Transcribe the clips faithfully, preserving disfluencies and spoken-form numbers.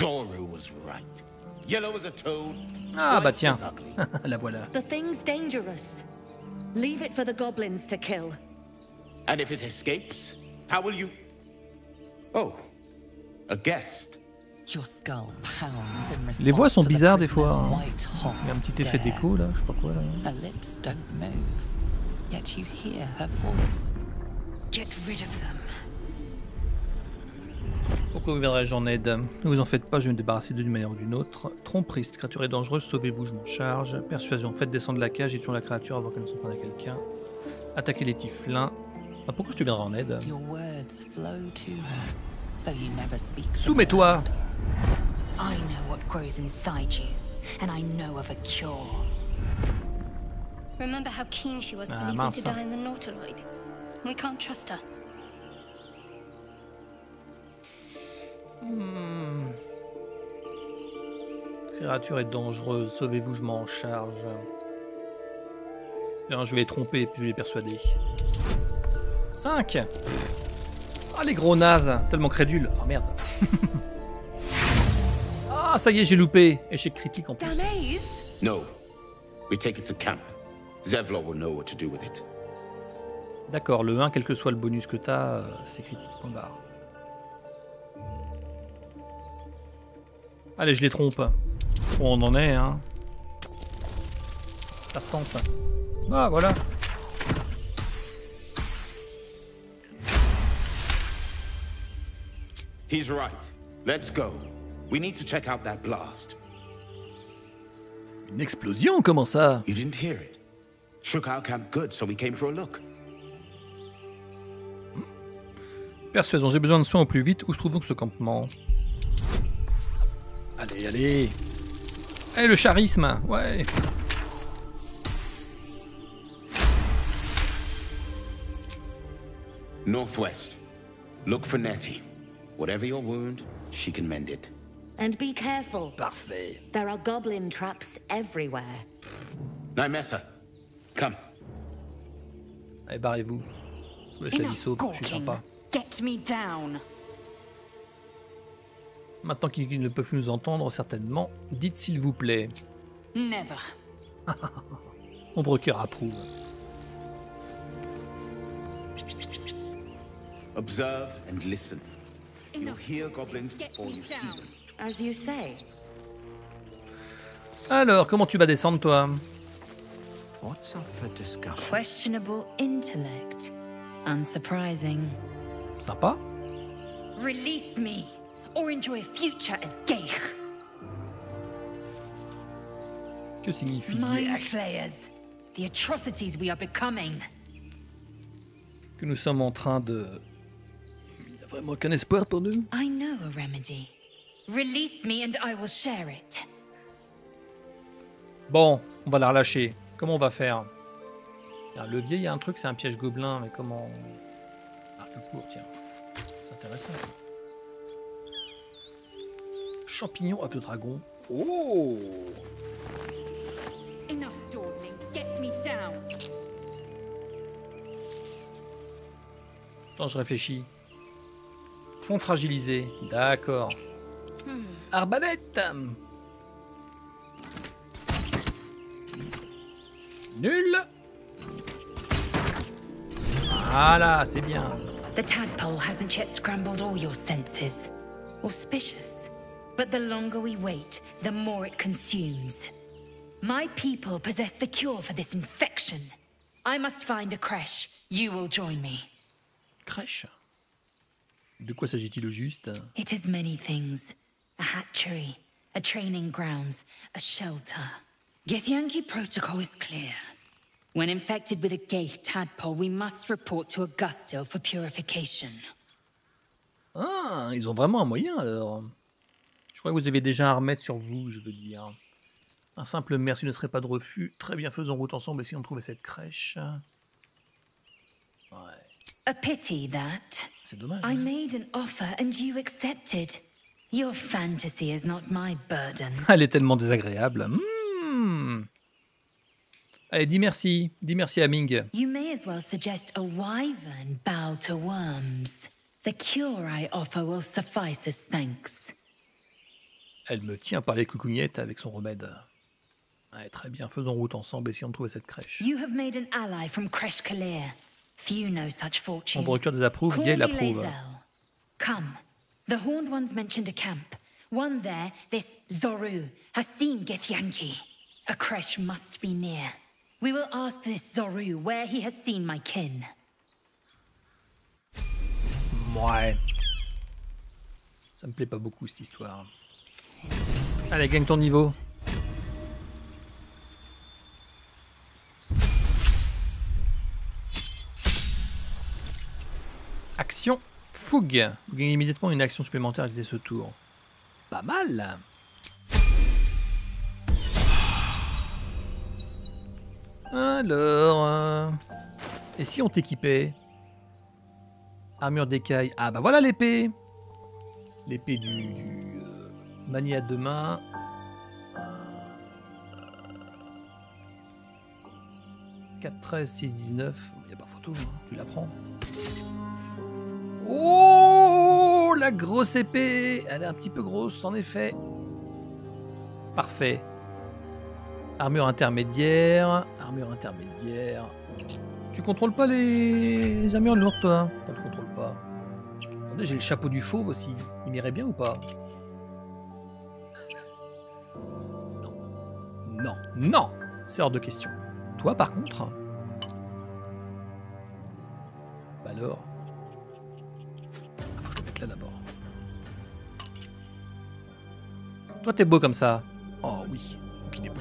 Doru was right. Yellow as a toad. Ah bah tiens, la voilà. The thing's dangerous. Leave it for the goblins to kill. And if it escapes, how will you... Oh, a guest. Your skull pounds in response Les voix sont to the bizarres des prisoner's fois. Hein. white hot Il y a un petit effet stare. d'écho là, je sais pas quoi là. Her lips don't move, yet you hear her voice. Get rid of them. Pourquoi vous viendrai-je en aide? Ne vous en faites pas, je vais me débarrasser d'eux d'une manière ou d'une autre. Tromperie, cette créature est dangereuse, sauvez-vous, je m'en charge. Persuasion, faites descendre la cage et tuons la créature avant qu'elle ne s'en prenne à quelqu'un. Attaquez les tieflins. Ah, pourquoi je te viendrai en aide? Your words flow to her, though you never speak. Soumets-toi! I know what grows inside you, and I know of a cure. Remember how keen she was to Ah, leave me mince. to die in the Nautiloid? We can't trust her. Hmm. Créature est dangereuse, sauvez-vous, je m'en charge. Bien, je vais les tromper et puis je vais les persuader. cinq. Ah, les gros nazes, tellement crédules. Ah, merde. Ah, ça y est, j'ai loupé. Échec critique en plus. Danae? No. We take it to camp. Zevlor will know what to do with it. D'accord, le un, quel que soit le bonus que t'as, euh, c'est critique, point barre. Allez, je les trompe. Bon, on en est, hein. Ça se tente. Ah, voilà. He's right. Let's go. We need to check out that blast. Une explosion, comment ça? You didn't hear it? Shook our camp good, so we came for a look. Persuasion, j'ai besoin de soins au plus vite. Où se trouve donc ce campement? Allez, allez. Allez, le charisme, ouais. Northwest. Look for Nettie. Whatever your wound, she can mend it. And be careful. Parfait. There are goblin traps everywhere. Nymessa, come. Allez, barrez-vous. Je vous laisse la vie sauve, je suis sympa. Get me down. Maintenant qu'ils ne peuvent plus nous entendre, certainement, dites s'il vous plaît. Never. Ombre cœur approuve. Observe and listen. You'll hear goblins before you see them. As you say. Alors, comment tu vas descendre, toi? What's up for discussion? Questionable intellect. Unsurprising. Sympa. Release me, or enjoy a future as Geich. Que signifie Mind flayers. The atrocities we are becoming. que nous sommes en train de... Il n'y a vraiment aucun espoir pour nous? I know a remedy. Release me and I will share it. Bon, on va la relâcher. Comment on va faire? Il y a un levier, il y a un truc, c'est un piège gobelin, mais comment... Arc court, tiens. C'est intéressant, ça. Champignon œuf de dragon. Oh! Enough dawdling. Get me down. Attends, je réfléchis. Fond fragilisé. D'accord. Hmm. Arbalète! Nul! Voilà, c'est bien. The tadpole hasn't yet scrambled all your senses. Auspicious. But the longer we wait, the more it consumes. My people possess the cure for this infection. I must find a crèche. You will join me. Crèche. De quoi s'agit-il au juste? It is many things. A hatchery, a training grounds, a shelter. Githyanki protocol is clear. When infected with a Geich tadpole, we must report to Augustil for purification. Ah, ils ont vraiment un moyen alors. Je crois que vous avez déjà un remède sur vous, je veux dire. Un simple merci ne serait pas de refus. Très bien, faisons route ensemble, essayons de trouver cette crèche. Ouais, A pity that. c'est dommage. I hein. made an offer and you accepted. Your fantasy is not my burden. Elle est tellement désagréable. Hmm. Allez, dis merci. Dis merci à Ming. You may as well suggest a wyvern bow to worms. The cure I offer will suffice as thanks. Elle me tient par les coucougnettes avec son remède. Ouais, très bien, faisons route ensemble, essayons de trouver cette crèche. You have made an ally from Kresh Kalir. Few know such Mon fortune. procureur désapprouve, Gay l'approuve. Come. The Horned Ones mentioned a camp. One there, this Zoru, has seen Githyanki. A Kresh must be near. We will ask this Zoru where he has seen my kin. Ouais. Ça me plaît pas beaucoup cette histoire. Allez, gagne ton niveau. Action fougue. Vous gagnez immédiatement une action supplémentaire à utiliser ce tour. Pas mal. Alors... euh, Et si on t'équipait? Armure d'écaille. Ah bah voilà l'épée. L'épée du... du euh, manier à deux mains. quatre, treize, six, dix-neuf. Il n'y a pas photo, hein. Tu la prends. Oh, la grosse épée. Elle est un petit peu grosse, en effet. Parfait. Armure intermédiaire. Armure intermédiaire. Tu contrôles pas les, les armures lourdes, toi, hein? Enfin, tu contrôles pas. Attendez, j'ai le chapeau du fauve aussi. Il m'irait bien ou pas? Non. Non. Non. C'est hors de question. Toi, par contre... Bah alors... Faut que je le mette là d'abord. Toi, t'es beau comme ça. Oh oui. Donc il est beau.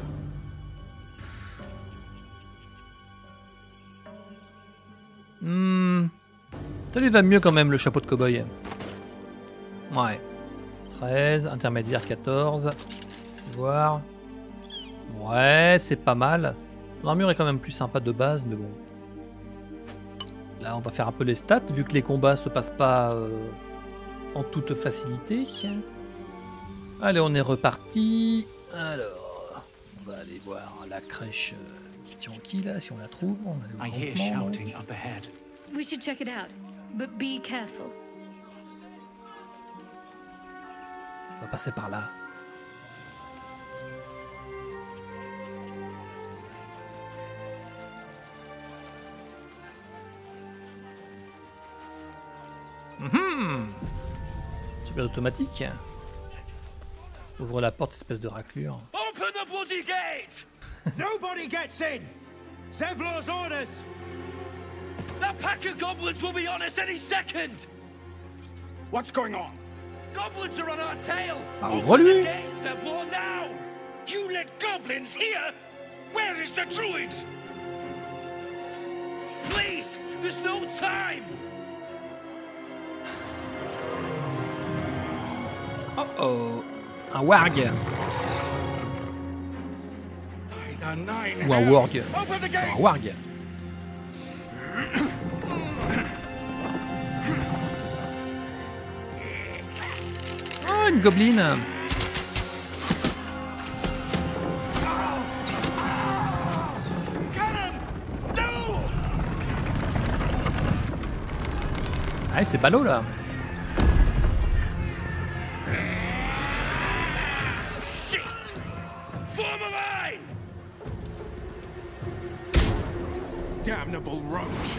Hmm... Ça lui va mieux quand même, le chapeau de cow-boy. Ouais. treize, intermédiaire quatorze. Voir. Ouais, c'est pas mal. L'armure est quand même plus sympa de base, mais bon. Là, on va faire un peu les stats, vu que les combats se passent pas euh, en toute facilité. Allez, on est reparti. Alors, on va aller voir la crèche euh, Githyanki, là, si on la trouve. On va aller au campement, donc. Up ahead. We should check it out, but be careful. On va passer par là. Hum, super automatique. Ouvre la porte, espèce de raclure. Open the bloody gate! Nobody gets in! Zevlor's orders! That pack of goblins will be on us any second! What's going on? Goblins are on our tail! Ah, Open ouvre-lui! the gate, Zevlor, now! You let goblins here? Where is the druid? Please! There's no time! Oh oh, un warg. Ou un warg. Un warg. Oh, une gobeline. Ah, c'est ballot là. Damnable roach!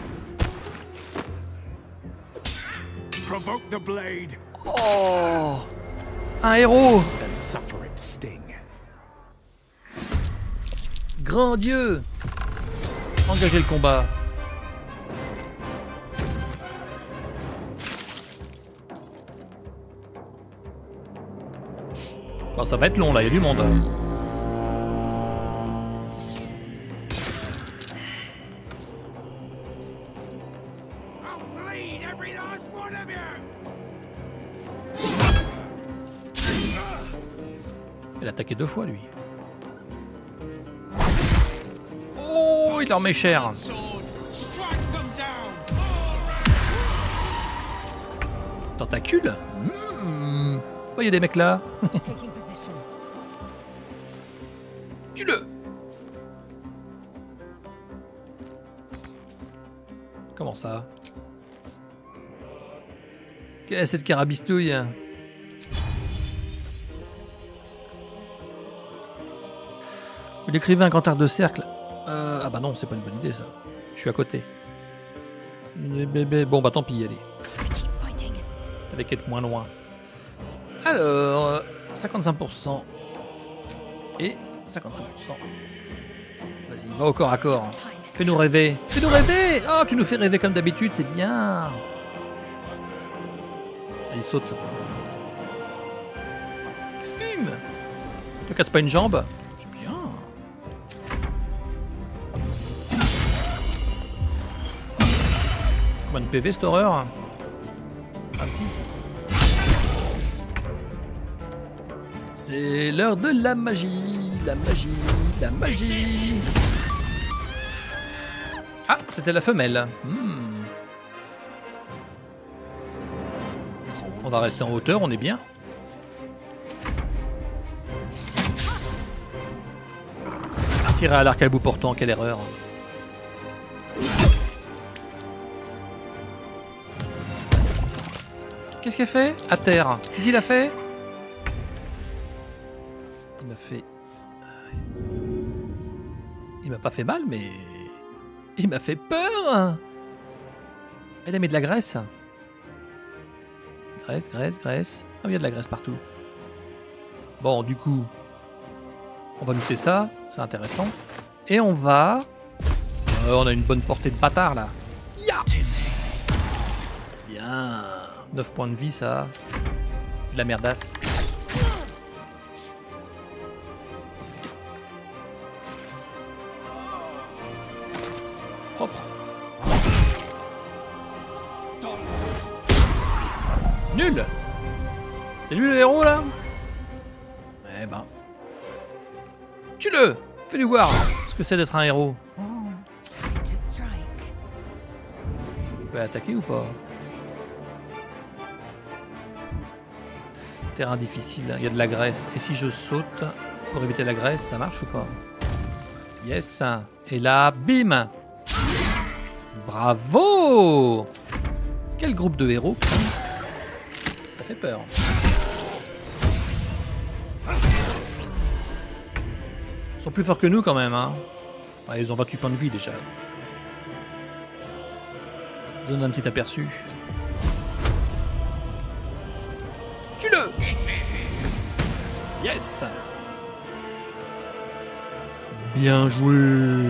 Provoke the blade Oh, un héros. and suffer its sting. Grand Dieu. Engagez le combat. Bon, ça va être long là, il y a du monde. Il a attaqué deux fois lui. Oh, il leur met cher. Tentacule. Mmh. Oh, il y a des mecs là. Tue-le. Comment ça? Quelle est cette carabistouille? Décrivez un grand arc de cercle. Euh, ah bah non, c'est pas une bonne idée ça. Je suis à côté. Bon bah tant pis, allez. Avec être moins loin. Alors, cinquante-cinq pour cent. Et cinquante-cinq pour cent. Vas-y, va au corps à corps. Fais-nous rêver. Fais-nous rêver. Oh, tu nous fais rêver comme d'habitude, c'est bien. Allez, saute. Fume. Ne te casse pas une jambe. C'est bien. Combien de P V cette horreur? vingt-six. C'est l'heure de la magie, la magie, la magie. Ah, c'était la femelle. Hmm. On va rester en hauteur, on est bien. Tirer à l'arc à bout portant, quelle erreur. Qu'est-ce qu'elle fait? À terre. Qu'est-ce qu'il a fait? Il m'a fait... Il m'a pas fait mal, mais... Il m'a fait peur. Elle a mis de la graisse. Graisse, graisse, graisse. Ah, il y a de la graisse partout. Bon, du coup... On va noter ça, c'est intéressant. Et on va... Euh, on a une bonne portée de bâtard, là. Ya Bien. neuf points de vie, ça. De la merdasse. Propre. Nul. C'est lui le héros, là? Eh ben... Tue-le! Fais-lui voir ce que c'est d'être un héros. Tu peux attaquer ou pas? Terrain difficile, il y a de la graisse. Et si je saute pour éviter la graisse, ça marche ou pas? Yes! Et là, bim! Bravo! Quel groupe de héros! Ça fait peur. Ils sont plus forts que nous quand même, hein. Ouais, ils ont vingt-huit points de vie déjà. Ça donne un petit aperçu. Tue-le! Yes! Bien joué!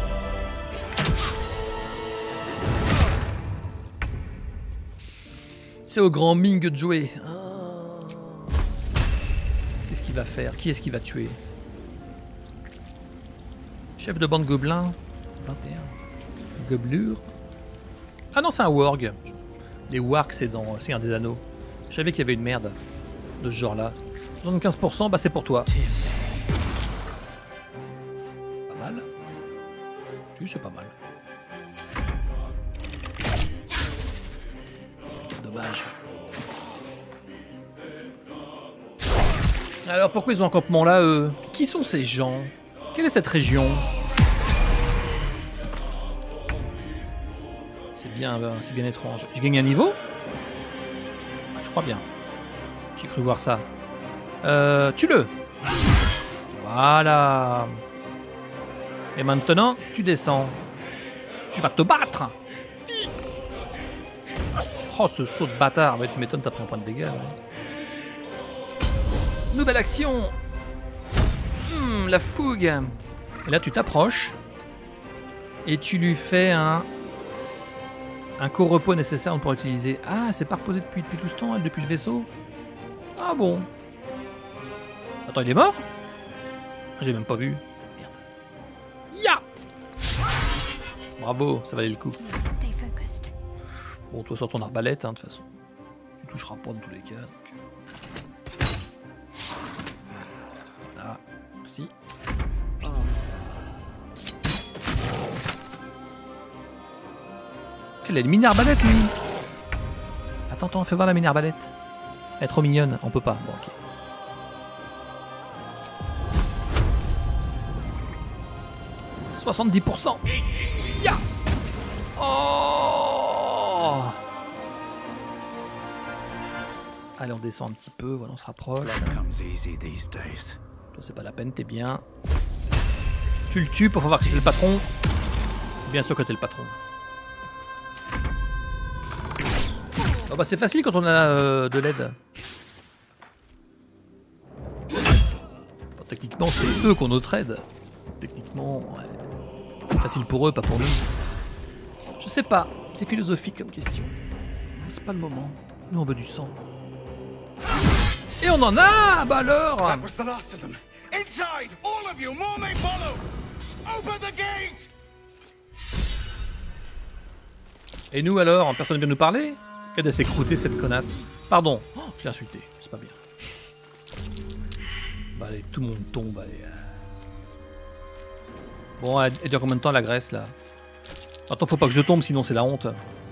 C'est au grand Ming de jouer. Ah. Qu'est-ce qu'il va faire? Qui est-ce qu'il va tuer? Chef de bande gobelin, vingt et un. Gobelure. Ah non, c'est un warg. Les wargs, c'est dans Seigneur des Anneaux. Je savais qu'il y avait une merde de ce genre-là. soixante-quinze pour cent, bah c'est pour toi. Pas mal. Si, c'est pas mal. Dommage. Alors pourquoi ils ont un campement là, eux? Qui sont ces gens? Quelle est cette région? C'est bien, c'est bien étrange. Je gagne un niveau? Je crois bien. J'ai cru voir ça. Euh, tue-le. Voilà. Et maintenant, tu descends. Tu vas te battre. Oh, ce saut de bâtard. Ouais, tu m'étonnes, t'as pris un point de dégâts. Ouais. Nouvelle action. Hmm, la fougue. Et là, tu t'approches. Et tu lui fais un... Un co-repos nécessaire pour utiliser. Ah, c'est pas reposé depuis, depuis tout ce temps, elle, depuis le vaisseau. Ah bon. Attends, il est mort? J'ai même pas vu. Merde. Ya! Bravo, ça valait le coup. Bon, toi, sur ton arbalète, hein, de toute façon. Tu toucheras pas dans tous les cas. Donc... Voilà. Merci. Elle a une mini arbalète, lui. Attends, attends, fais voir la mini arbalète. Elle est trop mignonne, on peut pas. Bon, ok. soixante-dix pour cent. Ya! Oh! Allez, on descend un petit peu, voilà, on se rapproche. Toi, c'est pas la peine, t'es bien. Tu le tues pour voir que c'était le patron. Bien sûr que t'es le patron. Oh bah c'est facile quand on a euh, de l'aide. Bon, techniquement c'est eux qu'on notre aide. Techniquement ouais. C'est facile pour eux, pas pour nous. Je sais pas, c'est philosophique comme question. C'est pas le moment. Nous on veut du sang. Et on en a, bah alors. That was the last of them. Inside, all of you, more may follow. Open the gate. Et nous alors, personne ne vient nous parler? Aide à s'écrouter cette connasse. Pardon, oh, je l'ai insulté, c'est pas bien. Bah allez, tout le monde tombe, allez. Bon, elle, elle dure combien de temps la graisse là? Attends, faut pas que je tombe, sinon c'est la honte.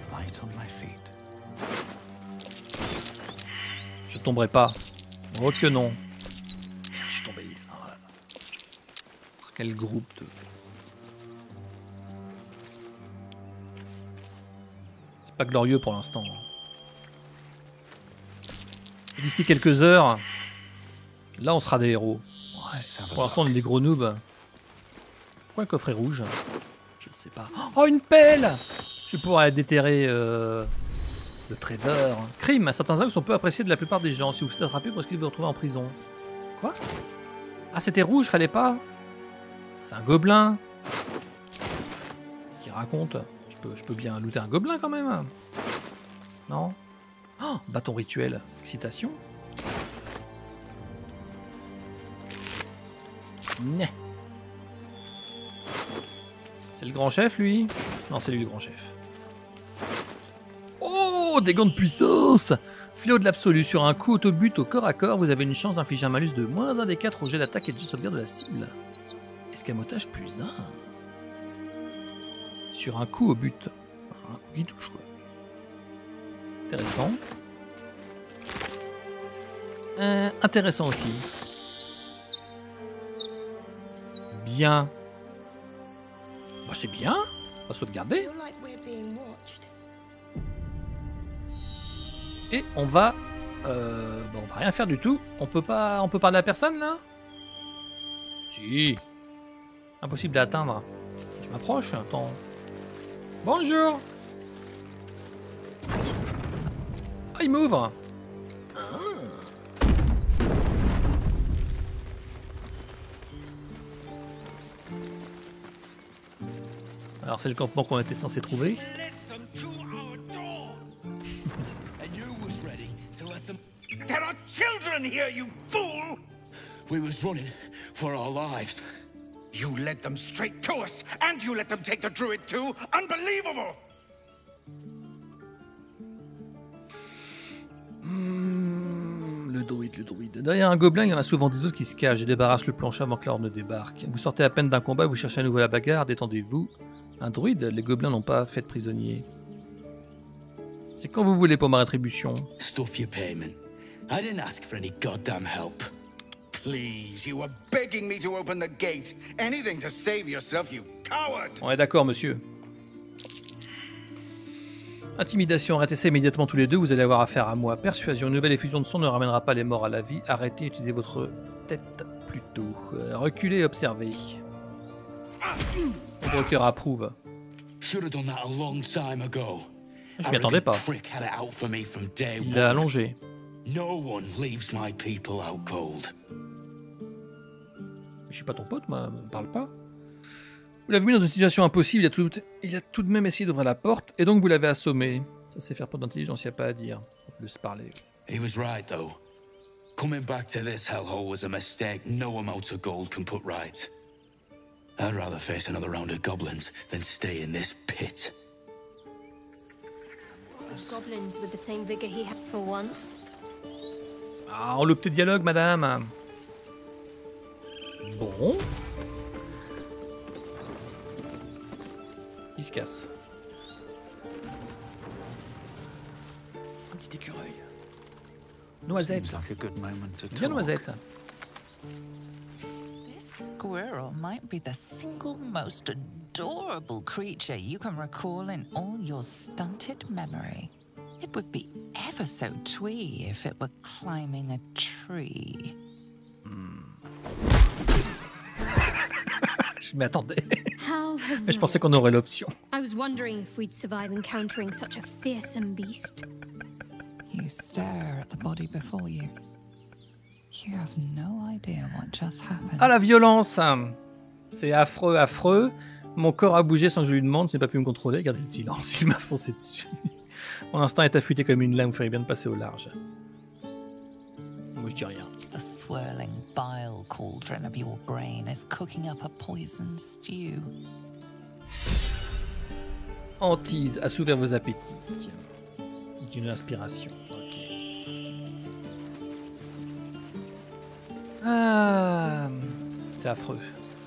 Je tomberai pas. Oh que non. Je suis tombé. Oh là là. Quel groupe de... C'est pas glorieux pour l'instant. D'ici quelques heures, là on sera des héros. Ouais, pour l'instant on est des gros noobs. Pourquoi un coffret rouge? Je ne sais pas. Oh une pelle! Je vais pouvoir déterrer euh, le trader. Crime, certains actes sont peu appréciés de la plupart des gens. Si vous vous êtes attrapé, vous risquez de vous retrouver en prison. Quoi? Ah c'était rouge, fallait pas? C'est un gobelin. Ce qu'il raconte. Je peux, je peux bien looter un gobelin quand même. Non? Oh, bâton rituel. Excitation. Né. C'est le grand chef, lui? Non, c'est lui le grand chef. Oh, des gants de puissance! Fléau de l'absolu. Sur un coup autobut au corps à corps, vous avez une chance d'infliger un malus de moins un des quatre au jet d'attaque et de sauvegarde de la cible. Escamotage plus un. Sur un coup au but. Un coup qui touche, quoi. Intéressant. Euh, intéressant aussi. Bien. Bah, c'est bien. On va sauvegarder. Et on va... Euh, bah, on va rien faire du tout. On peut pas... On peut parler à personne, là? Si. Impossible à atteindre. Je m'approche. Attends. Bonjour. Ah, il m'ouvre. Alors c'est le campement qu'on était censé trouver. There are children here, you fool! We was running for our lives. You led them straight to us, and you let them take the druid too? Unbelievable! Mmh, le druide, le druide. Derrière un gobelin, il y en a souvent des autres qui se cachent et débarrassent le plancher avant que l'ordre ne débarque. Vous sortez à peine d'un combat, vous cherchez à nouveau la bagarre, détendez-vous. Un druide, les gobelins n'ont pas fait de prisonnier. C'est quand vous voulez pour ma rétribution. Stuff your payment. I didn't ask for any goddamn help. Please, you were begging me to open the gate. Anything to save yourself, you coward! On est d'accord, monsieur. Intimidation, arrêtez ça immédiatement tous les deux, vous allez avoir affaire à moi. Persuasion, une nouvelle effusion de sang ne ramènera pas les morts à la vie. Arrêtez, utilisez votre tête plutôt. Euh, reculez et observez. Le broker approuve. Je m'y attendais pas. Il l'a allongé. Je suis pas ton pote, moi, me parle pas. Vous l'avez mis dans une situation impossible, il a, tout, il a tout de même essayé d'ouvrir la porte, et donc vous l'avez assommé. Ça c'est faire preuve d'intelligence, il n'y a pas à dire. On peut se parler. He was right, though. Coming back to this hellhole was a mistake no amount of gold can put right. I'd rather face another round of goblins than stay in this pit. Goblins with the same vigor he had for once. Ah, on le petit dialogue, madame. Bon. Il se casse. Un petit écureuil. Noisette. Bien noisette. This squirrel might be the single most adorable creature you can recall in all your stunted memory. It would be ever so twee if it were climbing a tree. Je m'attendais. How Mais je pensais qu'on aurait l'option. I was wondering if we'd survive encountering such a fearsome beast. You stare at the body before you. You have no idea what just happened. Ah, la violence! C'est affreux, affreux. Mon corps a bougé sans que je lui demande, je n'ai pas pu me contrôler. Gardez le silence, il m'a foncé dessus. Mon instinct est affûté comme une lame, vous feriez bien de passer au large. Moi je dis rien. The swirling bile cauldron of your brain is cooking up a poison stew. Hantise, assouvir vos appétits. D'une inspiration. Ok. Ah, c'est affreux.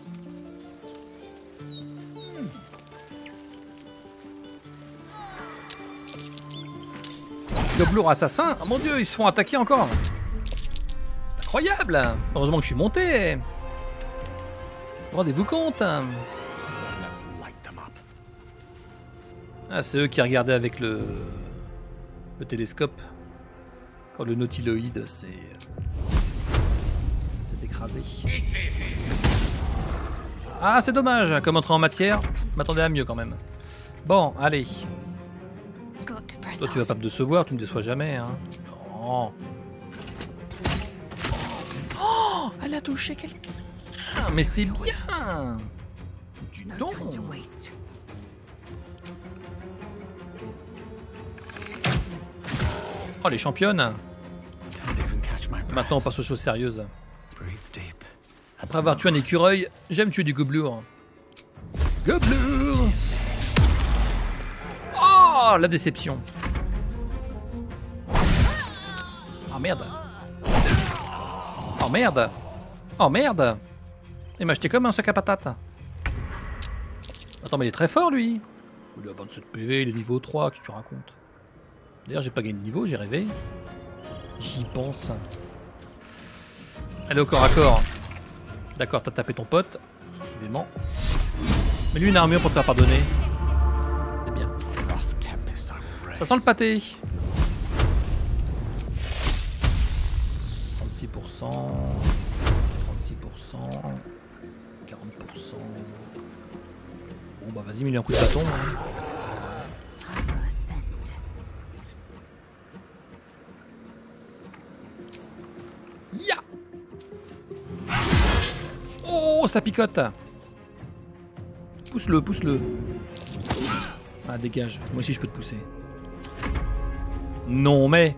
Goblour assassin. Oh mon dieu, ils se font attaquer encore. C'est incroyable. Heureusement que je suis monté. Rendez-vous compte. Ah, c'est eux qui regardaient avec le, le télescope. Quand le nautiloïde s'est s'est écrasé. Ah, c'est dommage. Comme entrée en matière, je m'attendais à mieux quand même. Bon, allez. Toi, tu vas pas me décevoir, tu me déçois jamais, hein. Non. Oh, elle a touché quelqu'un. Ah, mais c'est bien. Du don. Oh, les championnes. Maintenant, on passe aux choses sérieuses. Après avoir tué un écureuil, j'aime tuer du goblour. Goblour. Oh, la déception. Oh merde. Oh merde. Oh merde. Il m'a acheté comme un sac à patates. Attends, mais il est très fort lui. Il a vingt-sept P V, il est niveau trois, qu'est-ce que tu racontes? D'ailleurs, j'ai pas gagné de niveau, j'ai rêvé. J'y pense. Allez, au corps à corps. D'accord, t'as tapé ton pote. Décidément. Mais lui, une armure pour te faire pardonner. C'est bien. Ça sent le pâté. trente-six pour cent. trente-six pour cent. quarante pour cent. Bon, bah vas-y, mets-lui un coup de bâton. Hein. Ya! Oh, ça picote! Pousse-le, pousse-le. Ah, dégage. Moi aussi, je peux te pousser. Non, mais...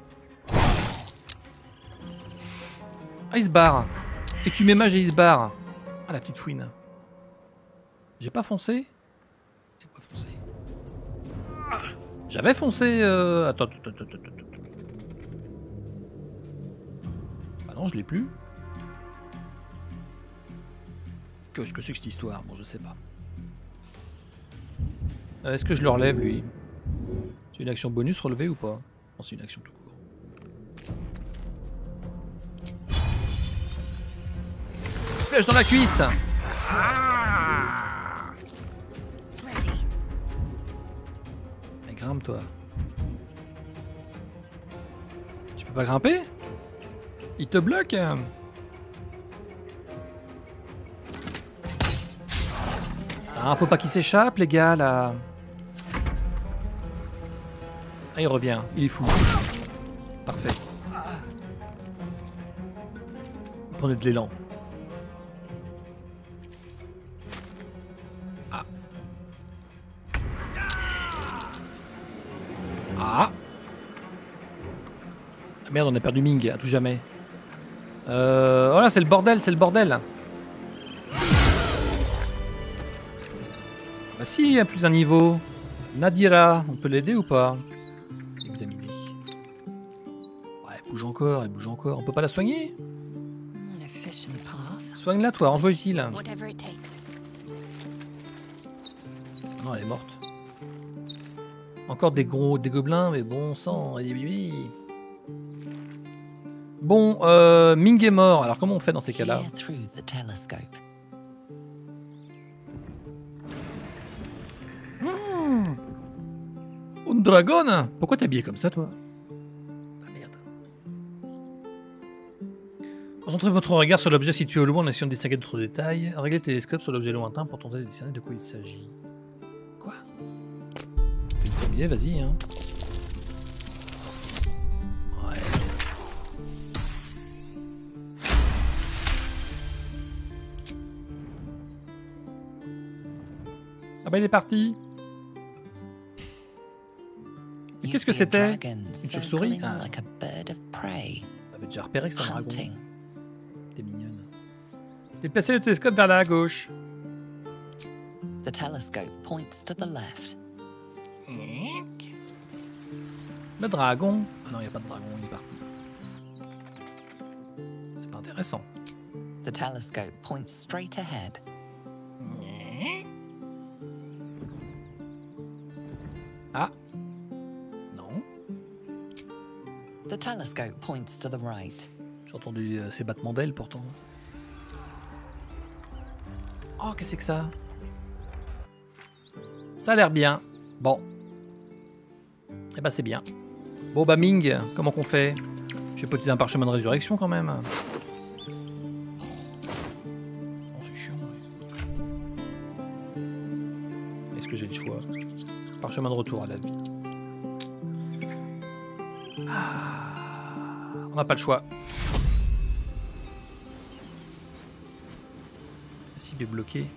Ah, il se barre. Et tu mets mage et il se barre. Ah, la petite fouine. J'ai pas foncé? C'est quoi foncer? J'avais foncé... Euh... Attends, attends, attends, attends, attends. Bah non, je l'ai plus. Qu'est-ce que c'est que cette histoire? Bon, je sais pas. Euh, Est-ce que je le relève, lui? C'est une action bonus relevée ou pas? Non, c'est une action tout court. Flèche dans la cuisse. Mais grimpe, toi. Tu peux pas grimper? Il te bloque. Ah, faut pas qu'il s'échappe, les gars, là. Ah, il revient. Il est fou. Parfait. Prenez de l'élan. Ah. Ah. Merde, on a perdu Ming à tout jamais. Euh... Voilà, c'est le bordel, c'est le bordel. Bah si, il y a plus un niveau. Nadira, on peut l'aider ou pas? Examiner. Ouais, elle bouge encore, elle bouge encore. On peut pas la soigner? Soigne-la toi, rentre utile. Non, elle est morte. Encore des gros, des gobelins, mais bon sang. Bon, euh, Ming est mort. Alors comment on fait dans ces cas-là? Un dragon? Pourquoi t'es habillé comme ça, toi? Ah merde. Quand Concentrez votre regard sur l'objet situé au loin en essayant de distinguer d'autres détails. Réglez le télescope sur l'objet lointain pour tenter de discerner de quoi il s'agit. Quoi? T'es le premier, vas-y, hein. Ouais. Ah bah il est parti. Mais qu'est-ce que c'était? Une chauve-souris? Ah. J'avais déjà repéré que c'était un dragon. T'es mignonne. Déplacez le télescope vers la gauche. The telescope points to the left. Le dragon. Ah non, il n'y a pas de dragon, il est parti. C'est pas intéressant. The telescope points straight ahead. Ah. Non. The telescope points to the right. J'ai entendu euh, ces battements d'ailes pourtant. Oh, qu'est-ce que c'est que ça? Ça a l'air bien. Bon. Eh ben c'est bien. Bon bah Ming, comment qu'on fait? Je vais pas utiliser un parchemin de résurrection quand même. Oh, c'est chiant. Est-ce que j'ai le choix? Parchemin de retour à la vie. Ah, on n'a pas le choix. La cible est bloquée.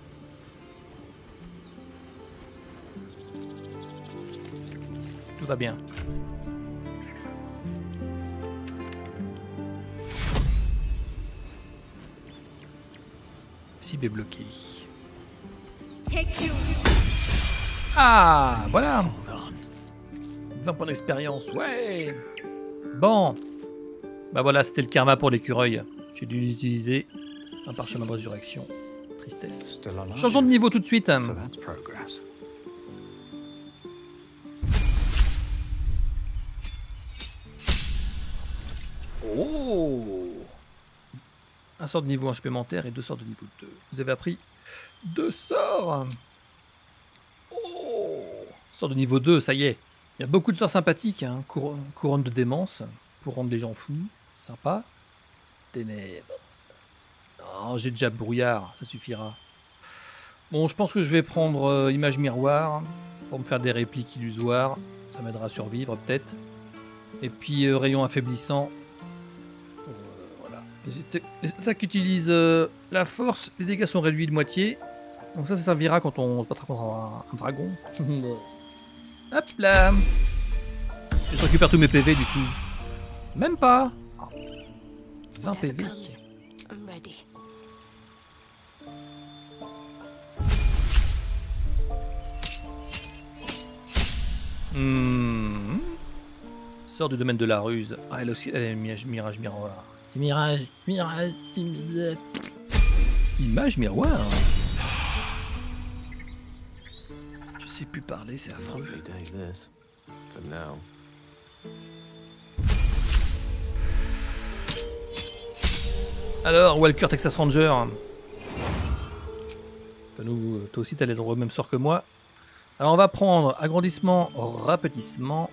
Tout va bien. La cible est bloquée. Ah, voilà. vingt points d'expérience, ouais. Bon. Bah voilà, c'était le karma pour l'écureuil. J'ai dû utiliser un parchemin de résurrection. Tristesse. Changeons de niveau tout de suite. Oh. Un sort de niveau un supplémentaire et deux sorts de niveau deux. Vous avez appris deux sorts. Oh. Sort de niveau deux, ça y est. Il y a beaucoup de sorts sympathiques. Hein. Cour couronne de démence pour rendre les gens fous. Sympa. Ténèbres. Oh, j'ai déjà brouillard, ça suffira. Bon, je pense que je vais prendre euh, image miroir pour me faire des répliques illusoires. Ça m'aidera à survivre peut-être. Et puis euh, rayon affaiblissant. Euh, voilà. Les, les attaques utilisent euh, la force, les dégâts sont réduits de moitié. Donc ça, ça servira quand on se battra contre un, un dragon. Hop là. Je récupère tous mes P V du coup. Même pas. vingt P V. Hmm. Sort du domaine de la ruse. Ah, elle aussi, elle a un mirage, mirage miroir. Mirage, mirage, immédiat. Image miroir. Je sais plus parler, c'est affreux. Alors, Walker Texas Ranger. Enfin, nous, toi aussi, t'as les droits au même sort que moi. Alors, on va prendre agrandissement, rapetissement.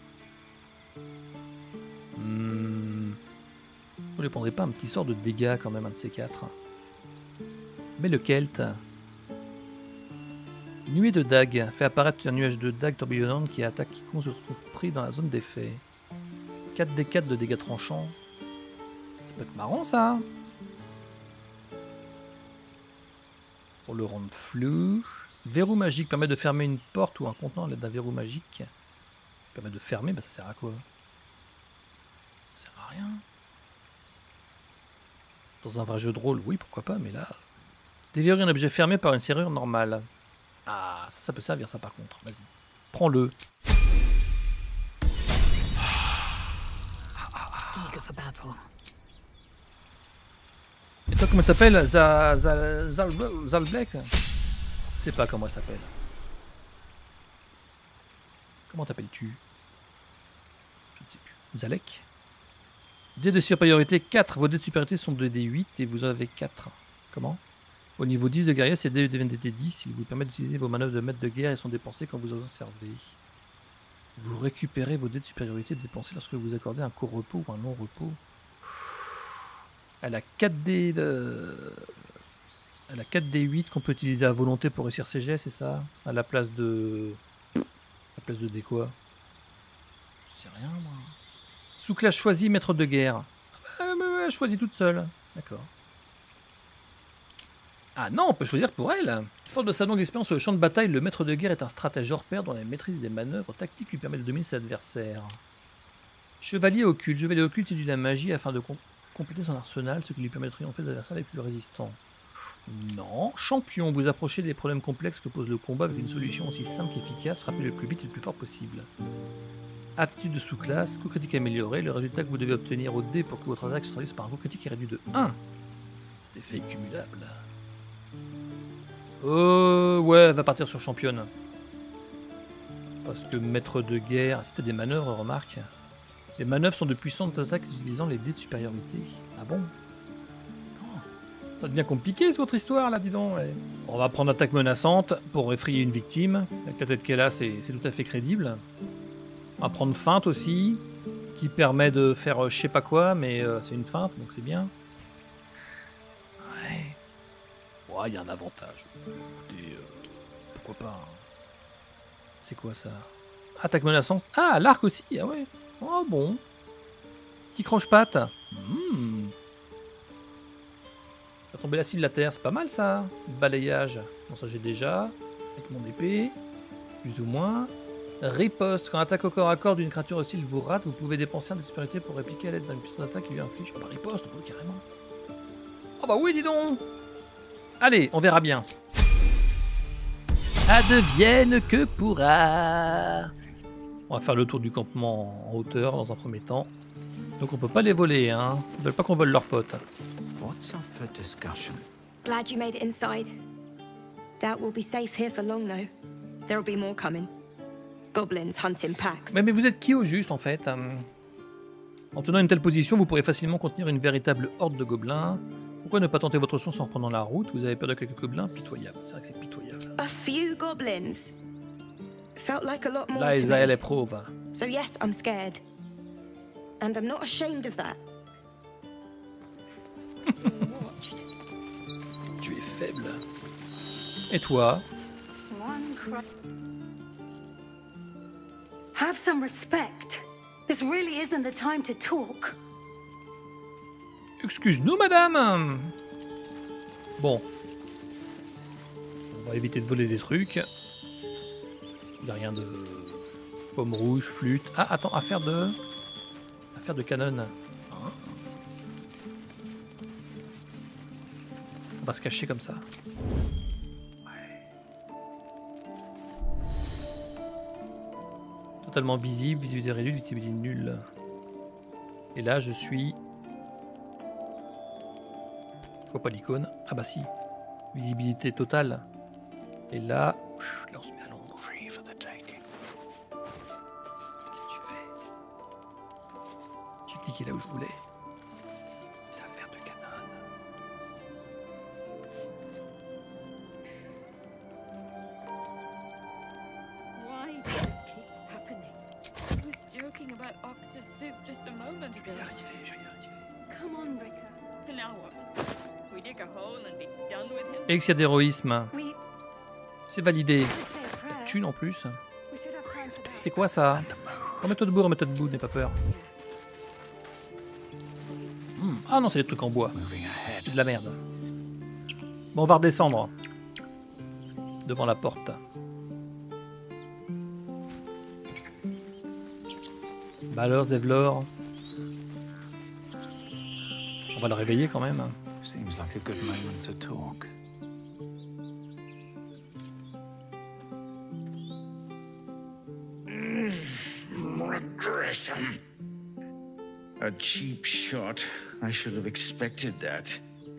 Hmm. Vous ne prendrez pas un petit sort de dégâts quand même, un de ces quatre. Mais lequel? Nuée de dagues. Fait apparaître un nuage de dagues tourbillonnantes qui attaque quiconque se trouve pris dans la zone d'effet. quatre D quatre de dégâts tranchants. Ça peut être marrant ça. Pour le rendre flou. Verrou magique permet de fermer une porte ou un contenant à l'aide d'un verrou magique. Permet de fermer, bah ça sert à quoi? Ça sert à rien. Dans un vrai jeu de rôle, oui, pourquoi pas, mais là... Déverrouiller un objet fermé par une serrure normale. Ah, ça, ça peut servir ça par contre. Vas-y, prends-le. Et toi, comment t'appelles? Za... Za... Zal... Zalblek? Je sais pas comment elle s'appelle. Comment t'appelles-tu? Je ne sais plus. Zalek? Dés de supériorité quatre. Vos dés de supériorité sont de D huit et vous en avez quatre. Comment? Au niveau dix de guerrier, ces dés deviennent des D dix. Ils vous permettent d'utiliser vos manœuvres de maître de guerre et sont dépensés quand vous en servez. Vous récupérez vos dés de supériorité dépensés lorsque vous accordez un court repos ou un long repos. Elle a quatre D de... Elle a quatre D huit qu'on peut utiliser à volonté pour réussir ses jets, c'est ça? À la place de... À la place de D quoi? Je sais rien, moi. Sous-classe choisie, maître de guerre. Ah, mais ouais, elle choisit toute seule. D'accord. Ah non, on peut choisir pour elle. Fort de sa longue expérience sur le champ de bataille, le maître de guerre est un stratège hors pair dont la maîtrise des manœuvres tactiques lui permet de dominer ses adversaires. Chevalier occulte. Chevalier occulte étudie la magie afin de com compléter son arsenal, ce qui lui permet de triompher des adversaires les plus résistants. Non. Champion, vous approchez des problèmes complexes que pose le combat avec une solution aussi simple qu'efficace, frapper le plus vite et le plus fort possible. Aptitude de sous-classe, coup critique amélioré, le résultat que vous devez obtenir au dé pour que votre attaque se traduise par un coup critique est réduit de un. Cet effet est cumulable. Euh, ouais, elle va partir sur championne. Parce que maître de guerre, c'était des manœuvres, remarque. Les manœuvres sont de puissantes attaques utilisant les dés de supériorité. Ah bon? Oh, ça devient compliqué, c'est votre histoire, là, dis donc. Ouais. On va prendre attaque menaçante pour effrayer une victime. Avec la tête qu'elle a, c'est tout à fait crédible. On va prendre feinte aussi, qui permet de faire euh, je sais pas quoi, mais euh, c'est une feinte, donc c'est bien. Ouais. Ouais, il y a un avantage. Et, euh, pourquoi pas. Hein. C'est quoi ça? Attaque menaçante. Ah, l'arc aussi, ah ouais. Oh bon. Petit croche-patte. Mmh. Va tomber la cible de la terre, c'est pas mal ça. Balayage. Bon, ça j'ai déjà. Avec mon épée. Plus ou moins. Riposte. Quand l'attaque au corps à corps d'une créature hostile vous rate, vous pouvez dépenser un de supériorité pour répliquer à l'aide d'une puissance d'attaque qui lui inflige. Oh bah riposte, oui, carrément. Oh bah oui, dis donc. Allez, on verra bien. Advienne que pourra. On va faire le tour du campement en hauteur dans un premier temps. Donc on peut pas les voler, hein. Ils veulent pas qu'on vole leurs potes. What's up for discussion? Glad you made it inside. Doubt we'll be safe here for long, though. There'll be more coming. Goblins hunt in packs. Mais, mais vous êtes qui au juste, en fait? En tenant une telle position, vous pourrez facilement contenir une véritable horde de gobelins. Pourquoi ne pas tenter votre chance en prenant la route? Vous avez peur de quelques gobelins? Pitoyable. C'est vrai que c'est pitoyable. A few goblins. Felt like a lot more. Là, Isaël éprouve. So yes, I'm scared. And I'm not ashamed of that. Tu es faible. Et toi? Have some respect. This really isn't the time to talk. Excuse-nous, madame. Bon. On va éviter de voler des trucs. Il n'y a rien de... Pomme rouge, flûte... Ah, attends, affaire de... Affaire de canon. Hein? On va se cacher comme ça. Ouais. Totalement visible, visibilité réduite, visibilité nulle. Et là, je suis... Je vois pas l'icône. Ah bah si. Visibilité totale. Et là... Là, on se met à l'ombre. Qu'est-ce que tu fais? J'ai cliqué là où je voulais. C'est affaire de canon. Why does this keep happening? I was joking about octa soup just a moment ago. Je vais y arriver, je vais y arriver. Come on, Ricker. And now what? We dig a hole and be done with him? Elixir d'héroïsme. We C'est validé. say a prayer. Thune en plus. We should have time for that. C'est quoi ça? Remets-toi debout, remets-toi debout, n'aie pas peur. Hmm. Ah non, c'est des trucs en bois. C'est de la merde. Bon, on va redescendre. Devant la porte. Bah alors, Zevlor. On va le réveiller quand même. Seems like a good moment to talk. Regression. A cheap shot. I should have expected that.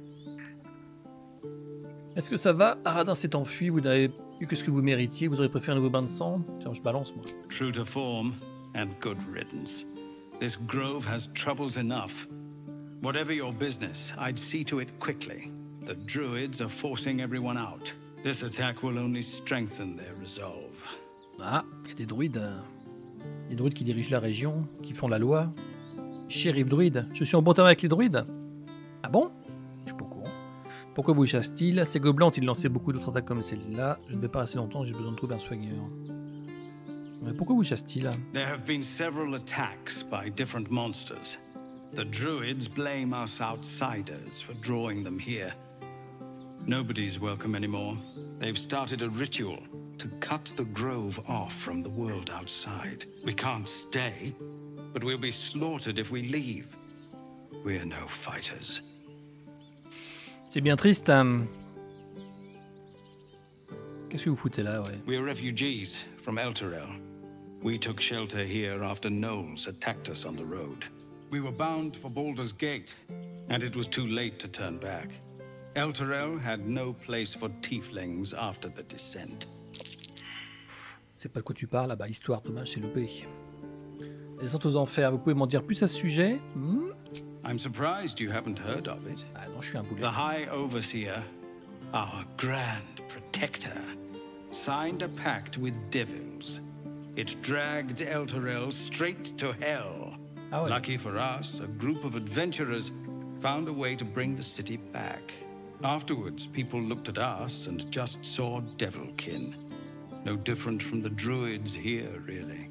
Est-ce que ça va? Aradin s'est enfui, vous n'avez eu que ce que vous méritiez, vous auriez préféré un nouveau bain de sang? Tiens, je balance moi. True to form, and good riddance. This grove has troubles enough. Whatever your business, I'd see to it quickly. The druids are forcing everyone out. This attack will only strengthen their resolve. Ah, il y a des druides. Des druides qui dirigent la région, qui font la loi. Shérif druide, je suis en bon terme avec les druides. Ah bon? Je suis pas au courant. Pourquoi vous chassent-ils? Ces gobelins ont-ils lancé beaucoup d'autres attaques comme celle-là? Je ne vais pas rester longtemps, j'ai besoin de trouver un soigneur. Mais pourquoi vous chassent-ils? There have been several attacks by different monsters. The druids blame us outsiders for drawing them here. Nobody's welcome anymore. They've started a ritual to cut the grove off from the world outside. We can't stay, but we'll be slaughtered if we leave. We're no fighters. C'est bien triste. Hein. Qu'est-ce que vous foutez là, ouais? We're refugees from Elturel. We took shelter here after gnolls attacked us on the road. We were bound for Baldur's Gate, and it was too late to turn back. Elturel had no place for tieflings after the descent. C'est pas de quoi tu parles, là-bas. Histoire, dommage, c'est loupé. Les descentes aux enfers, vous pouvez m'en dire plus à ce sujet? hmm I'm surprised you haven't heard of it. Ah non, je suis un boulet. The High Overseer, our grand protector, signed a pact with devils. It dragged Elturel straight to hell. Ah ouais. Lucky for us, a group of adventurers found a way to bring the city back. Afterwards, people looked at us and just saw devilkin. No different from the druids here, really.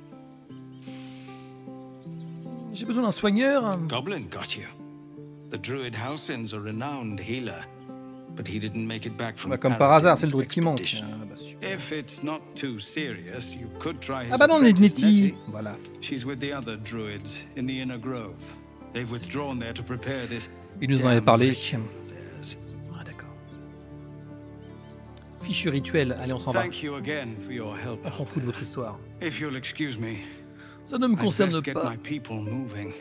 J'ai besoin d'un soigneur. Goblin got you. The druid Halsin's a renowned healer, but he didn't make it back from Bah, comme par hasard, c'est le druide qui manque. expedition. Ah bah, super. If it's not too serious, you could try his Ah bah non, apprentice, Nettie. Nettie. Voilà. She's with the other druids in the inner grove. They've withdrawn there to prepare this. Il nous en avait damn parlé. ritual of theirs. Ah d'accord. Fichu rituel. Allez, on s'en va. Thank you again for your help. On s'en fout de votre histoire. If you'll excuse me, Ça ne me I'd concerne best get pas. my people moving.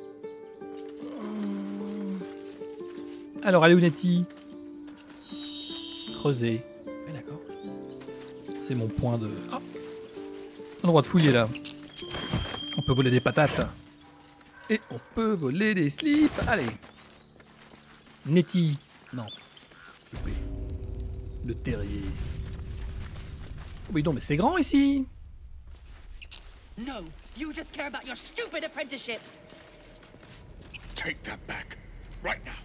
Alors, allez où Nettie? Creuser. Oui, d'accord. C'est mon point de... Ah, on a le droit de fouiller, là. On peut voler des patates. Et on peut voler des slips. Allez. Nettie. Non. Coupé. Le terrier. Oui, non, mais c'est grand, ici. No, you just care about your stupid apprenticeship. Take that back, right now.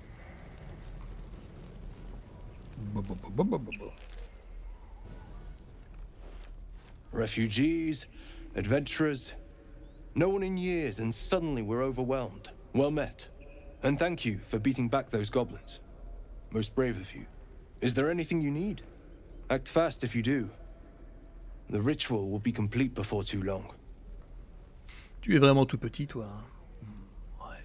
Refugees, adventurers, no one in years, and suddenly we're overwhelmed. Well met. And thank you for beating back those goblins. Most brave of you. Is there anything you need? Act fast if you do. The ritual will be complete before too long. Tu es vraiment tout petit, toi. Ouais.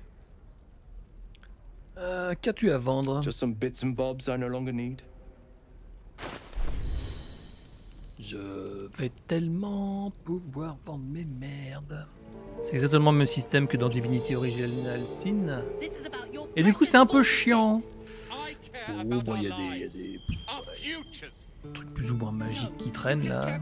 Euh, qu'as-tu à vendre? Just some bits and bobs I no longer need. Je vais tellement pouvoir vendre mes merdes. C'est exactement le même système que dans Divinity Original Sin. Et du coup, c'est un peu chiant. Oh, bon, il y a des, y a des ouais, trucs plus ou moins magiques qui traînent là.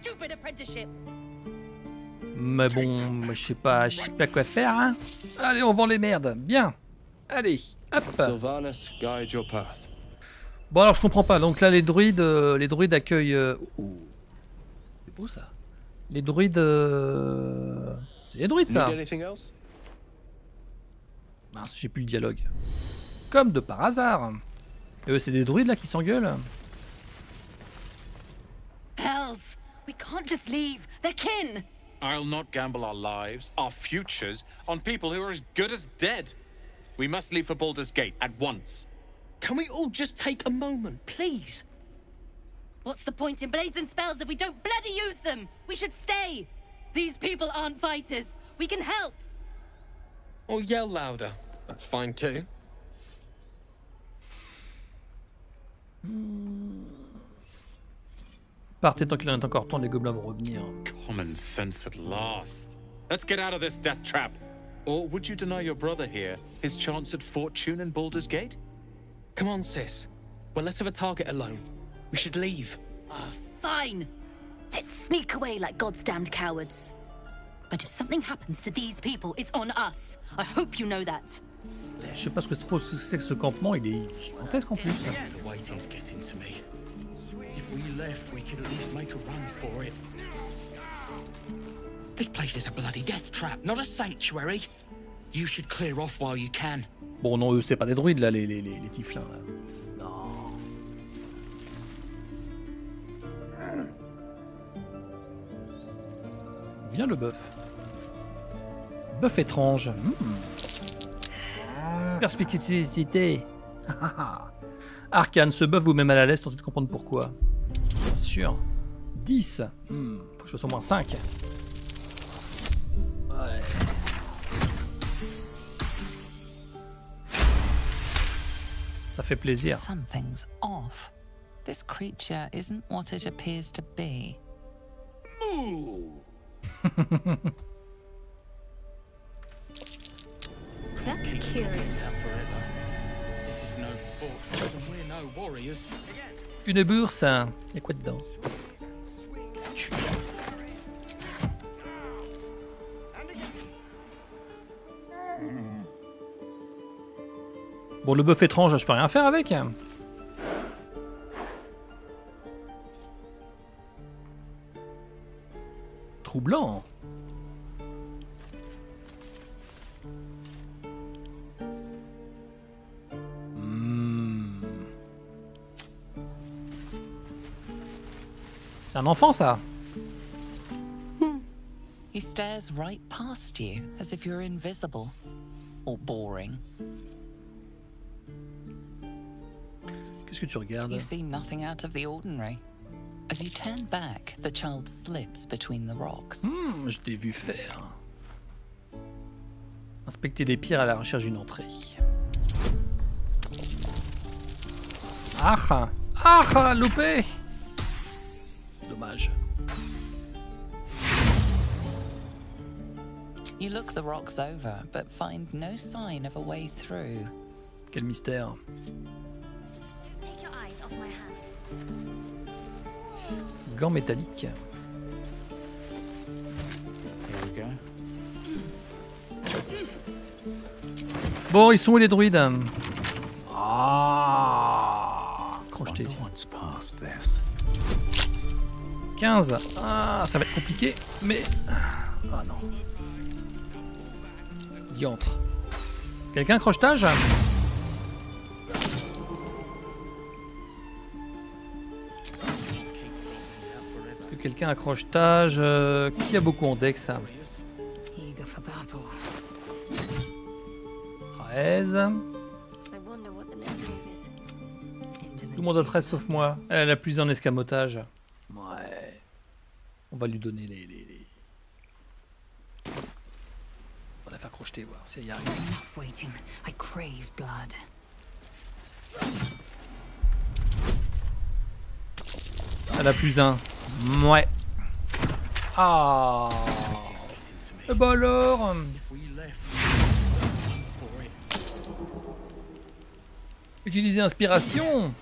Mais bon, moi, je sais pas, je sais pas quoi faire. Hein. Allez, on vend les merdes. Bien. Allez, hop. Sylvanas, guide your path. Bon, alors je comprends pas. Donc là, les druides, euh, les druides accueillent. Euh... Oh. C'est beau ça. Les druides. Euh... C'est les druides ça. Mince, j'ai plus le dialogue. Comme de par hasard. Et eux, c'est des druides là qui s'engueulent. Hells, we can't just leave. They're kin. I'll not gamble our lives, our futures, on people who are as good as dead. We must leave for Baldur's Gate at once. Can we all just take a moment, please? What's the point in blades and spells if we don't bloody use them? We should stay. These people aren't fighters. We can help. Or yell louder. That's fine too. Partez tant qu'il en est encore temps, les gobelins vont revenir. Common sense at last. Let's get out of this death trap. Or would you deny your brother here his chance at fortune in Baldur's Gate? Come on, sis. We're less of a target alone. We should leave. Oh, fine. Let's sneak away like God's damned cowards. But if something happens to these people, it's on us. I hope you know that. Je sais pas ce que c'est trop c'est que ce campement, il est gigantesque en plus. The waiting's getting to me. If we left, we could at least make a run for it. This place is a bloody death trap, not a sanctuary. You should clear off while you can. Bon, non, eux, c'est pas des druides, là, les, les, les, les tieflins, là. Non. Bien le bœuf. Bœuf étrange. Mmh. Perspicacité. Arcane, ce bœuf vous met mal à l'aise, tentez de comprendre pourquoi. Bien sûr. dix. Mmh. Faut que je fasse au moins cinq. Ouais. Ça fait plaisir. Something's off. This creature isn't what it appears to be. That's curious. This is no fortress and we're no warriors. Une bourse. Y'a quoi dedans? Bon, le bœuf étrange, je peux rien faire avec. Troublant. Hmm. C'est un enfant, ça. He stares right past you, as if you're invisible. Or boring. Qu'est-ce que tu regardes? You see nothing out of the ordinary. As you turn back, the child slips between the rocks. Hmm, je t'ai vu faire. Inspecter les pierres à la recherche d'une entrée. Ah! Ah! Loupé! Dommage. You look the rocks over, but find no sign of a way through. Quel mystère. Take your eyes off my hands. Gants métalliques. Here we go. Bon, ils sont où les druides? Ah! Crocheté. quinze. Ah, ça va être compliqué, mais... Ah non. Diantre. Quelqu'un crochetage? Est-ce que quelqu'un a crochetage? euh, Qui a beaucoup en deck ça? treize. Tout le monde a treize sauf moi. Elle a plus en escamotage. Ouais. On va lui donner les... les, les... On va la faire crocheter, voir si elle y arrive. Enough waiting. I crave blood. Elle a plus un. Ouais. Ah. Et bah alors. Utiliser inspiration.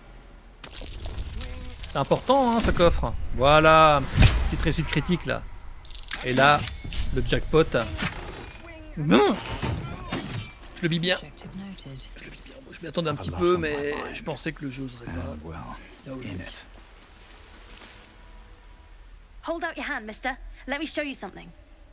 C'est important, hein, ce coffre. Voilà. Petite réussite critique, là. Et là, le jackpot. Non. Je le vis bien. Je le vis bien. Je m'y attendais un petit peu, mais je pensais que le jeu serait pas bien osé. Hold out your hand, mister. Let me show you something.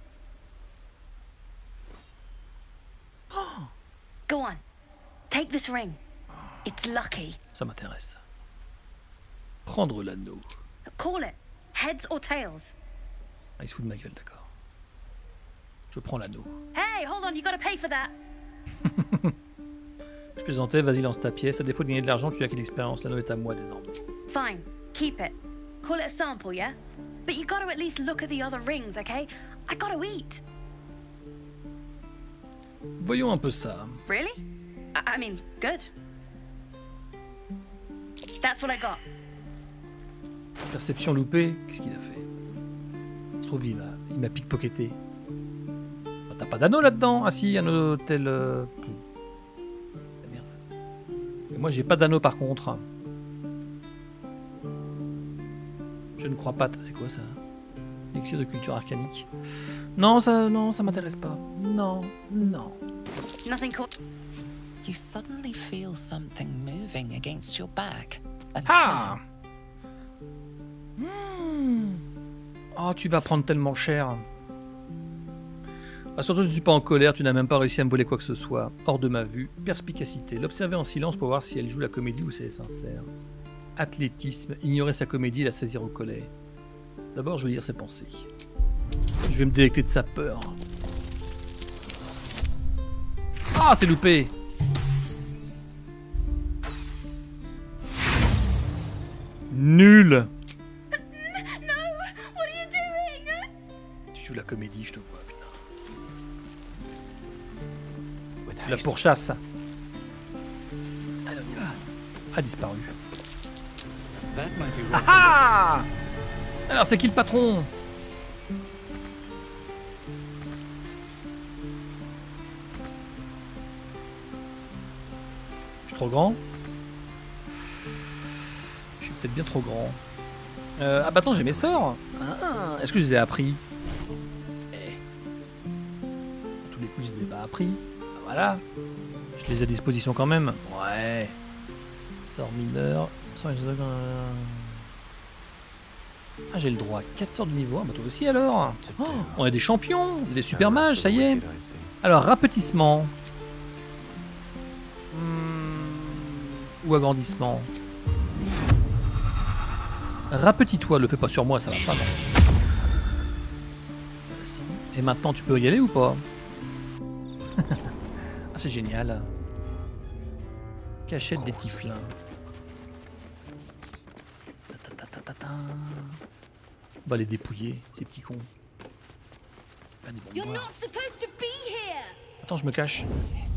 Go on. Take this ring. It's lucky. Ça m'intéresse. Prendre l'anneau. Call it. Heads or tails. Ah, il se fout de ma gueule, d'accord. Je prends l'anneau. Hey, hold on, you gotta pay for that. Je plaisantais, vas-y, lance ta pièce. À défaut de gagner de l'argent, tu as quelle expérience? L'anneau est à moi désormais. Fine. Keep it. Call it a sample, yeah? But you gotta at least look at the other rings, okay? I gotta eat. Voyons un peu ça. Really? I, I mean, good. That's what I got. Perception loupée. Qu'est-ce qu'il a fait? Il se trouve, il m'a, il m'a pickpocketé. Oh, t'as pas d'anneau là-dedans? Ah si, un hôtel... Euh... Ah, merde. Et moi, j'ai pas d'anneau par contre. Je ne crois pas. C'est quoi ça? Elixir de culture arcanique. Non, ça, non, ça m'intéresse pas. Non, non. Nothing cool. You suddenly feel something moving against your back. A Ah! Hmm. Oh, tu vas prendre tellement cher. Ah, surtout si je ne suis pas en colère, tu n'as même pas réussi à me voler quoi que ce soit. Hors de ma vue. Perspicacité. L'observer en silence pour voir si elle joue la comédie ou si elle est sincère. Athlétisme. Ignorer sa comédie et la saisir au collet. D'abord, je vais lire ses pensées. Je vais me délecter de sa peur. Ah, c'est loupé! Nul! Tu joues la comédie, je te vois, putain. La pourchasse. Allez, on y va. A disparu. Ah ah! Alors, c'est qui le patron? Je suis trop grand? Je suis peut-être bien trop grand. Euh, ah bah attends, j'ai mes sorts. Ah, est-ce que je les ai appris? Eh. Tous les coups, je les ai pas appris. Ah, voilà. Je les ai à disposition quand même. Ouais. Sort mineur. Sort... Ah, j'ai le droit à quatre sorts de niveau. Ah bah toi aussi alors. Oh, on est des champions, des super mages, ça y est. Alors, rapetissement. Hmm. Ou agrandissement. Rapetis-toi, le fais pas sur moi, ça va pas, non. Et maintenant, tu peux y aller ou pas? Ah, c'est génial. Cachette des tiflins. On va les dépouiller, ces petits cons. Là, ils vont me voir. Attends, je me cache.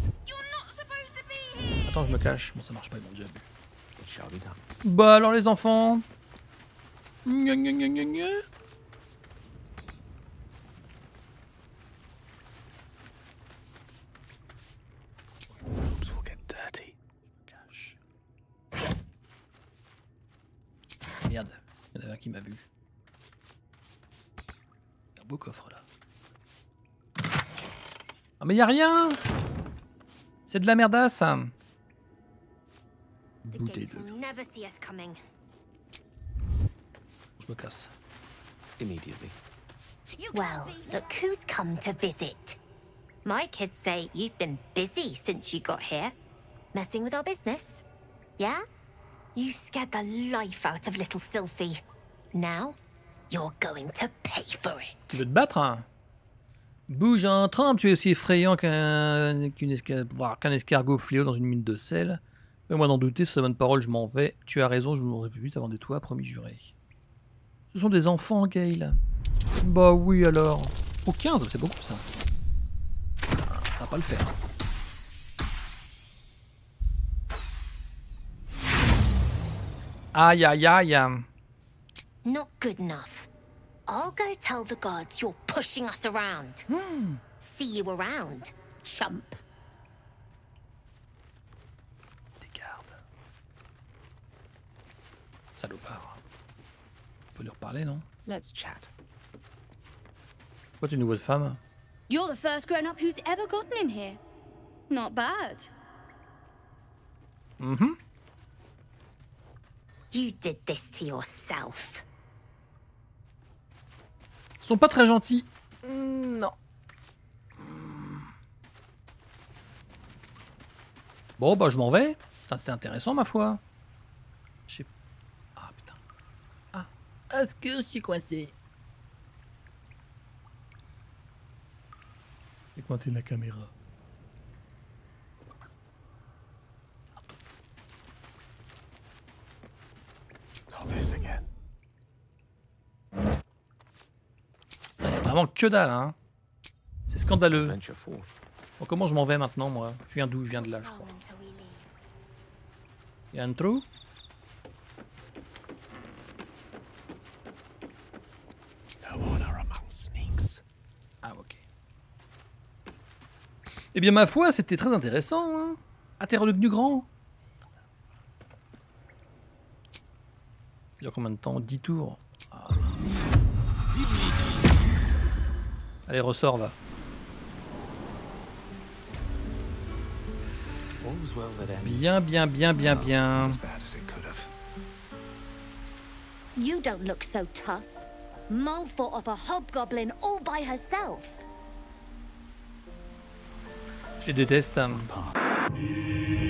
Attends, je me cache. Bon, ça marche pas, ils m'ont déjà vu. Bah alors les enfants. Gna gna gna gna gna. Merde, il y en avait un qui m'a vu. Un beau coffre là. Ah mais y a rien. C'est de la merdasse. Bouteille de... Je me casse. Immediately. Well, look who's come to visit. My kids say you've been busy since you got here. Messing with our business. Yeah? You scared the life out of little Sylphie. Now, you're going to pay for it. Tu veux te battre, hein? Bouge en trempe, tu es aussi effrayant qu'un qu'un escar... qu'un escargot fléau dans une mine de sel. Fais-moi d'en douter, sur sa bonne parole, je m'en vais. Tu as raison, je vous mourrai plus vite avant de toi, promis juré. Ce sont des enfants, Gale. Bah oui, alors. Oh, quinze, c'est beaucoup, ça. Ça va pas le faire. Aïe, aïe, aïe. Not good enough. I'll go tell the gods you're pushing us around. Hmm. See you around, chump. Salopard. On peut lui reparler, non? Let's chat. Pourquoi tu es une nouvelle femme? You're the first grown-up who's ever gotten in here. Not bad. Mm-hmm. You did this to yourself. Ils sont pas très gentils. Mm, non. Mm. Bon, bah je m'en vais. C'était intéressant, ma foi. Je sais pas. Est-ce que je suis coincé? J'ai coincé la caméra. Not this again. Il y a vraiment que dalle, hein. C'est scandaleux. Bon, comment je m'en vais maintenant, moi? Je viens d'où? Je viens de là, je crois. Il y a un trou? Ah, ok. Eh bien, ma foi, c'était très intéressant, hein. Ah, t'es redevenu grand. Il y a combien de temps? dix tours. Ah, allez, ressors, va. Bien, bien, bien, bien, bien. You don't look so tough. Mole fought off a hobgoblin all by herself. Je les déteste.